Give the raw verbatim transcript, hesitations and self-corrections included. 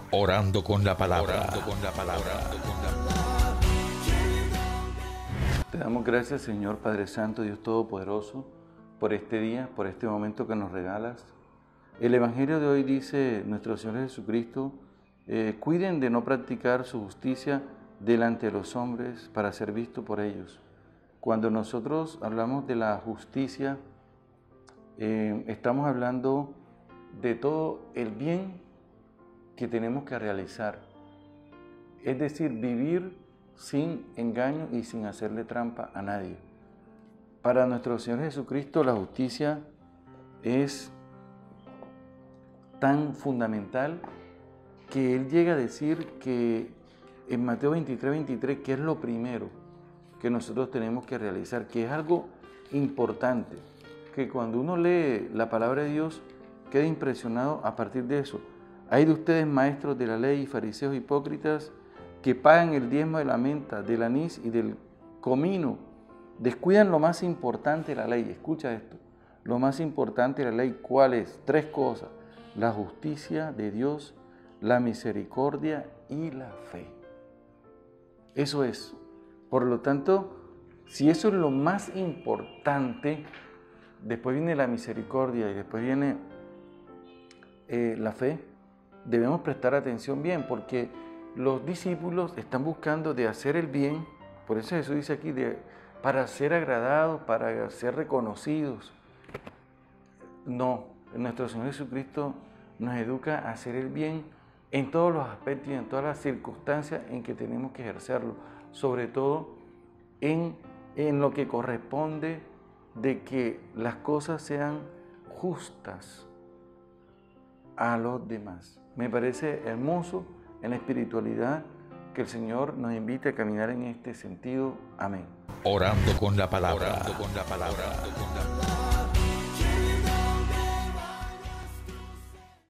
Orando con la palabra. Orando con la palabra. Te damos gracias, Señor Padre Santo, Dios Todopoderoso, por este día, por este momento que nos regalas. El Evangelio de hoy dice, nuestro Señor Jesucristo, eh, cuiden de no practicar su justicia delante de los hombres para ser visto por ellos. Cuando nosotros hablamos de la justicia, eh, estamos hablando de todo el bien que tenemos que realizar. Es decir, vivir sin engaño y sin hacerle trampa a nadie. Para nuestro Señor Jesucristo, la justicia es tan fundamental que Él llega a decir que en Mateo veintitrés, veintitrés, que es lo primero que nosotros tenemos que realizar, que es algo importante, que cuando uno lee la palabra de Dios queda impresionado a partir de eso. Hay de ustedes, maestros de la ley y fariseos hipócritas, que pagan el diezmo de la menta, del anís y del comino. Descuidan lo más importante de la ley. Escucha esto. Lo más importante de la ley, ¿cuál es? Tres cosas. La justicia de Dios, la misericordia y la fe. Eso es. Por lo tanto, si eso es lo más importante, después viene la misericordia y después viene eh, la fe, debemos prestar atención bien, porque los discípulos están buscando de hacer el bien. Por eso Jesús dice aquí, de, para ser agradados, para ser reconocidos. No, nuestro Señor Jesucristo nos educa a hacer el bien en todos los aspectos y en todas las circunstancias en que tenemos que ejercerlo, sobre todo en, en lo que corresponde de que las cosas sean justas a los demás. Me parece hermoso en la espiritualidad que el Señor nos invite a caminar en este sentido. Amén. Orando con la palabra. Orando con la palabra. Orando con la palabra.